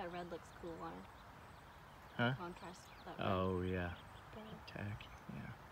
that red looks cool on it. Huh? Contrast that red. Oh yeah. Thing. Tacky. Yeah.